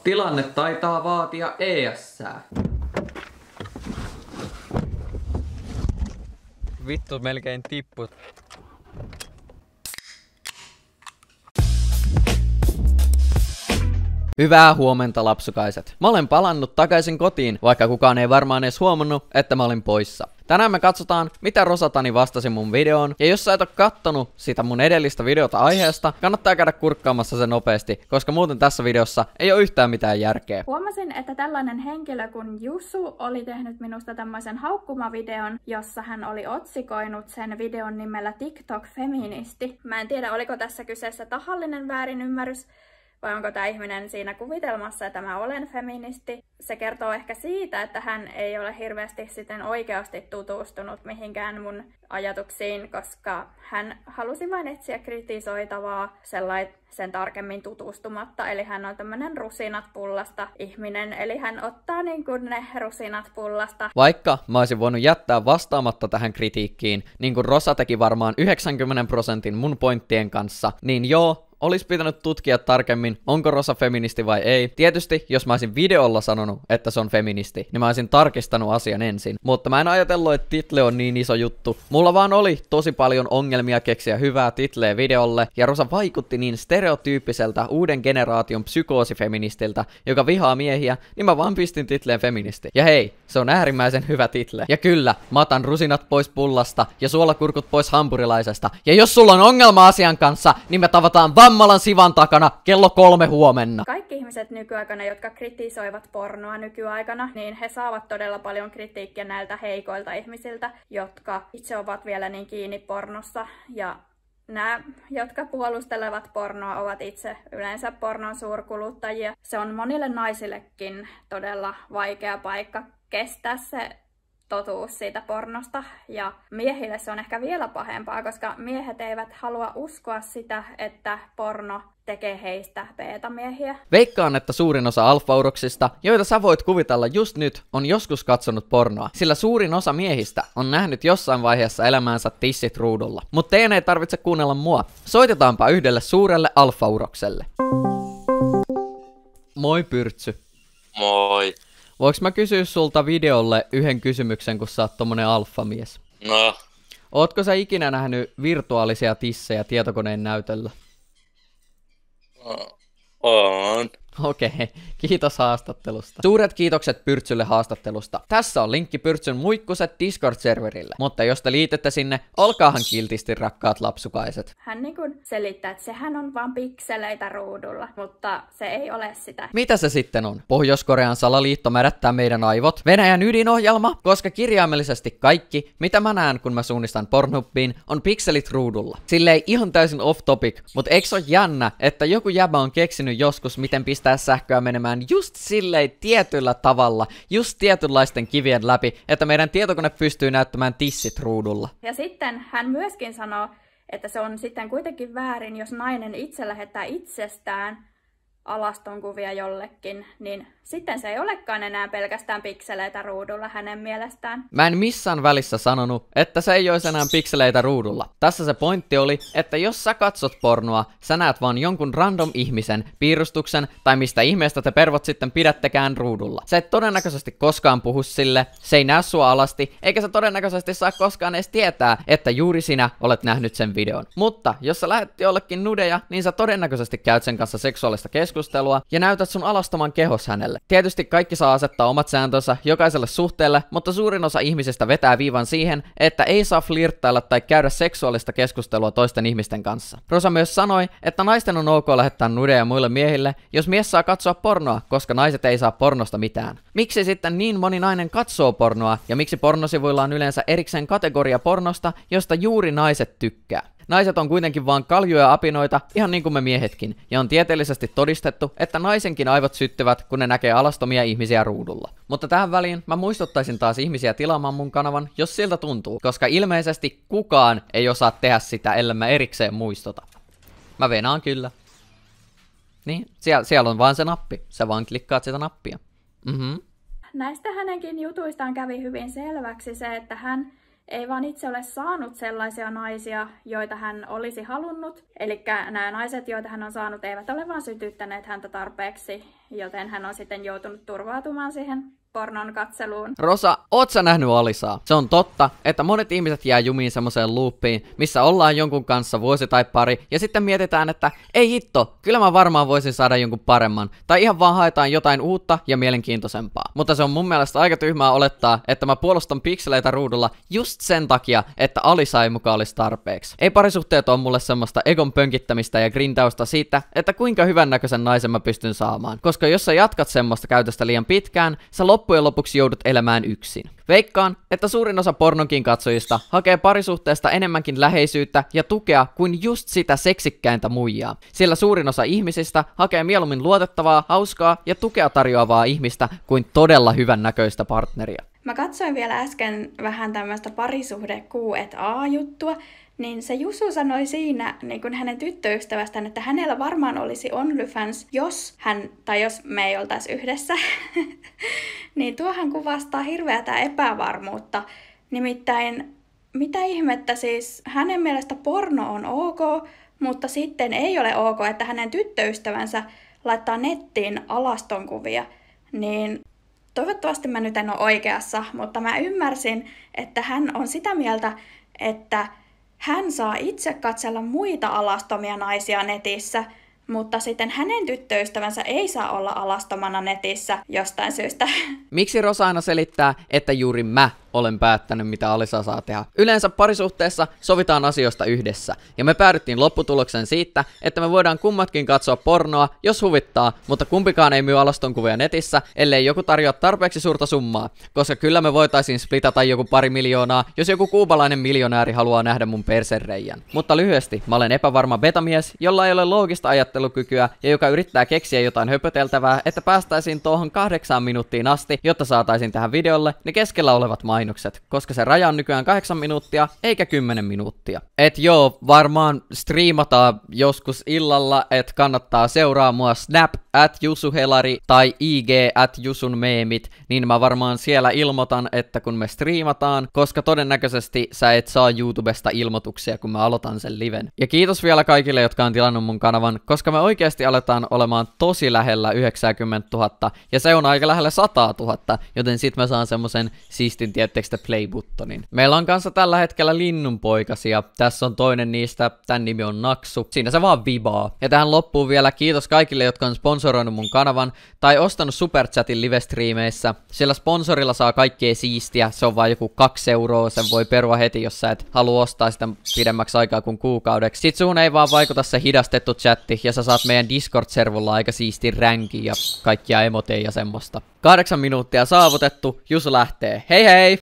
Tilanne taitaa vaatia ES:ää. Vittu, melkein tipput. Hyvää huomenta, lapsukaiset. Mä olen palannut takaisin kotiin, vaikka kukaan ei varmaan edes huomannut, että mä olin poissa. Tänään me katsotaan, mitä Rosatani vastasi mun videoon, ja jos sä et oo kattonut sitä mun edellistä videota aiheesta, kannattaa käydä kurkkaamassa se nopeasti, koska muuten tässä videossa ei oo yhtään mitään järkeä. Huomasin, että tällainen henkilö kuin Jussu oli tehnyt minusta tämmöisen haukkumavideon, jossa hän oli otsikoinut sen videon nimellä TikTok-feministi. Mä en tiedä, oliko tässä kyseessä tahallinen väärinymmärrys, vai onko tämä ihminen siinä kuvitelmassa, että mä olen feministi. Se kertoo ehkä siitä, että hän ei ole hirveästi sitten oikeasti tutustunut mihinkään mun ajatuksiin, koska hän halusi vain etsiä kritisoitavaa sen tarkemmin tutustumatta. Eli hän on tämmönen rusinat pullasta ihminen, eli hän ottaa niin kuin ne rusinat pullasta. Vaikka mä olisin voinut jättää vastaamatta tähän kritiikkiin, niin kuin Rosa teki varmaan 90% mun pointtien kanssa, niin joo, olisi pitänyt tutkia tarkemmin, onko Rosa feministi vai ei. Tietysti, jos mä olisin videolla sanonut, että se on feministi, niin mä olisin tarkistanut asian ensin. Mutta mä en ajatellut, että title on niin iso juttu. Mulla vaan oli tosi paljon ongelmia keksiä hyvää titleä videolle, ja Rosa vaikutti niin stereotyyppiseltä uuden generaation psykoosifeministiltä, joka vihaa miehiä, niin mä vaan pistin titleen feministi. Ja hei, se on äärimmäisen hyvä title. Ja kyllä, mä otan rusinat pois pullasta, ja suolakurkut pois hampurilaisesta. Ja jos sulla on ongelma asian kanssa, niin me tavataan Vammalan Sivan takana kello 3 huomenna. Kaikki ihmiset nykyaikana, jotka kritisoivat pornoa nykyaikana, niin he saavat todella paljon kritiikkiä näiltä heikoilta ihmisiltä, jotka itse ovat vielä niin kiinni pornossa. Ja nämä, jotka puolustelevat pornoa, ovat itse yleensä pornon suurkuluttajia. Se on monille naisillekin todella vaikea paikka kestää se totuus siitä pornosta, ja miehille se on ehkä vielä pahempaa, koska miehet eivät halua uskoa sitä, että porno tekee heistä beta-miehiä. Veikkaan, että suurin osa alfauroksista, joita sä voit kuvitella just nyt, on joskus katsonut pornoa, sillä suurin osa miehistä on nähnyt jossain vaiheessa elämäänsä tissit ruudulla. Mutta teidän ei tarvitse kuunnella mua. Soitetaanpa yhdelle suurelle alfaurokselle. Moi Pyrtsy. Moi. Voinko mä kysyä sulta videolle yhden kysymyksen, kun sä oot tommonen alfamies? No. Ootko sä ikinä nähnyt virtuaalisia tissejä tietokoneen näytöllä? On. Okei, kiitos haastattelusta. Suuret kiitokset Pyrtsylle haastattelusta. Tässä on linkki Pyrtsyn muikkuset Discord-serverille. Mutta jos te liitytte sinne, olkaahan kiltisti rakkaat lapsukaiset. Hän niin kuin selittää, että sehän on vaan pikseleitä ruudulla, mutta se ei ole sitä. Mitä se sitten on? Pohjois-Korean salaliitto märättää meidän aivot? Venäjän ydinohjelma? Koska kirjaimellisesti kaikki, mitä mä näen kun mä suunnistan Pornhubiin, on pikselit ruudulla. Silleen ihan täysin off topic, mutta eikö se ole jännä, että joku jäbä on keksinyt joskus, miten pistää sähköä menemään just silleen tietyllä tavalla, just tietynlaisten kivien läpi, että meidän tietokone pystyy näyttämään tissit ruudulla. Ja sitten hän myöskin sanoo, että se on sitten kuitenkin väärin, jos nainen itse lähettää itsestään alastonkuvia jollekin, niin sitten se ei olekaan enää pelkästään pikseleitä ruudulla hänen mielestään. Mä en missään välissä sanonut, että se ei olisi enää pikseleitä ruudulla. Tässä se pointti oli, että jos sä katsot pornoa, sä näet vaan jonkun random ihmisen, piirustuksen tai mistä ihmeestä te pervot sitten pidättekään ruudulla. Sä et todennäköisesti koskaan puhu sille, se ei näy sua alasti, eikä sä todennäköisesti saa koskaan edes tietää, että juuri sinä olet nähnyt sen videon. Mutta jos sä lähet jollekin nudeja, niin sä todennäköisesti käyt sen kanssa seksuaalista keskustelua ja näytät sun alastoman kehos hänelle. Tietysti kaikki saa asettaa omat sääntönsä jokaiselle suhteelle, mutta suurin osa ihmisistä vetää viivan siihen, että ei saa flirttailla tai käydä seksuaalista keskustelua toisten ihmisten kanssa. Rosa myös sanoi, että naisten on ok lähettää nudeja muille miehille, jos mies saa katsoa pornoa, koska naiset ei saa pornosta mitään. Miksi sitten niin moni nainen katsoo pornoa, ja miksi pornosivuilla on yleensä erikseen kategoria pornosta, josta juuri naiset tykkää? Naiset on kuitenkin vaan kaljuja apinoita, ihan niin kuin me miehetkin, ja on tieteellisesti todistettu, että naisenkin aivot syttyvät, kun ne näkee alastomia ihmisiä ruudulla. Mutta tähän väliin mä muistuttaisin taas ihmisiä tilaamaan mun kanavan, jos siltä tuntuu, koska ilmeisesti kukaan ei osaa tehdä sitä, ellei mä erikseen muistuta. Mä venaan kyllä. Niin, siellä on vaan se nappi, sä vaan klikkaat sitä nappia. Näistä hänenkin jutuistaan kävi hyvin selväksi se, että hän ei vaan itse ole saanut sellaisia naisia, joita hän olisi halunnut. Eli nämä naiset, joita hän on saanut, eivät ole vaan sytyttäneet häntä tarpeeksi, joten hän on sitten joutunut turvautumaan siihen pornon katseluun. Rosa, oot sä nähnyt Alisaa? Se on totta, että monet ihmiset jää jumiin semmoiseen loopiin, missä ollaan jonkun kanssa vuosi tai pari, ja sitten mietitään, että ei hitto, kyllä mä varmaan voisin saada jonkun paremman, tai ihan vaan haetaan jotain uutta ja mielenkiintoisempaa. Mutta se on mun mielestä aika tyhmää olettaa, että mä puolustan pikseleitä ruudulla just sen takia, että Alisa ei mukaan olisi tarpeeksi. Ei parisuhteet on mulle semmoista egon pönkittämistä ja grindausta siitä, että kuinka hyvännäköisen naisen mä pystyn saamaan. Koska jos sä jatkat semmoista käytöstä liian pitkään, sä loppujen lopuksi joudut elämään yksin. Veikkaan, että suurin osa pornonkin katsojista hakee parisuhteesta enemmänkin läheisyyttä ja tukea kuin just sitä seksikkäintä muijaa. Sillä suurin osa ihmisistä hakee mieluummin luotettavaa, hauskaa ja tukea tarjoavaa ihmistä kuin todella hyvännäköistä partneria. Mä katsoin vielä äsken vähän tämmöistä parisuhde Q&A-juttua, niin se Jusu sanoi siinä niin kuin hänen tyttöystävästään, että hänellä varmaan olisi OnlyFans, jos me ei oltaisi yhdessä. Niin tuohan kuvastaa hirveätä epävarmuutta. Nimittäin, mitä ihmettä siis, hänen mielestä porno on ok, mutta sitten ei ole ok, että hänen tyttöystävänsä laittaa nettiin alastonkuvia. Niin toivottavasti mä nyt en ole oikeassa, mutta mä ymmärsin, että hän on sitä mieltä, että hän saa itse katsella muita alastomia naisia netissä, mutta sitten hänen tyttöystävänsä ei saa olla alastomana netissä jostain syystä. Miksi Rosa aina selittää, että juuri mä olen päättänyt, mitä Alisa saa tehdä? Yleensä parisuhteessa sovitaan asioista yhdessä, ja me päädyttiin lopputulokseen siitä, että me voidaan kummatkin katsoa pornoa, jos huvittaa, mutta kumpikaan ei myy alastonkuvia netissä, ellei joku tarjoa tarpeeksi suurta summaa, koska kyllä me voitaisiin splitata joku 2 miljoonaa, jos joku kuubalainen miljonääri haluaa nähdä mun persereijän. Mutta lyhyesti, mä olen epävarma betamies, jolla ei ole loogista ajattelukykyä, ja joka yrittää keksiä jotain höpöteltävää, että päästäisiin tuohon 8 minuuttiin asti, jotta saataisiin tähän videolle ne keskellä olevat mainokset, koska se raja on nykyään 8 minuuttia, eikä 10 minuuttia. Et joo, varmaan striimataan joskus illalla, et kannattaa seuraa mua Snap @JusuHelari tai IG @JusunMeemit, niin mä varmaan siellä ilmoitan, että kun me striimataan, koska todennäköisesti sä et saa YouTubesta ilmoituksia, kun mä aloitan sen liven. Ja kiitos vielä kaikille, jotka on tilannut mun kanavan, koska me oikeasti aletaan olemaan tosi lähellä 90 000, ja se on aika lähellä 100 000, joten sit mä saan semmosen siistin tiettekstä play-buttonin. Meillä on kanssa tällä hetkellä linnunpoikasia, tässä on toinen niistä, tän nimi on Naksu, siinä se vaan vibaa. Ja tähän loppuu vielä kiitos kaikille, jotka on sponsoroinut mun kanavan, tai ostanut superchatin livestriimeissä, sillä sponsorilla saa kaikkea siistiä, se on vaan joku 2 €, sen voi perua heti, jos sä et halua ostaa sitä pidemmäksi aikaa kuin kuukaudeksi. Sit suhun ei vaan vaikuta se hidastettu chatti, ja sä saat meidän Discord-servulla aika siisti ränki ja kaikkia emoteja ja semmoista. 8 minuuttia saavutettu, Jusu lähtee. Hei hei!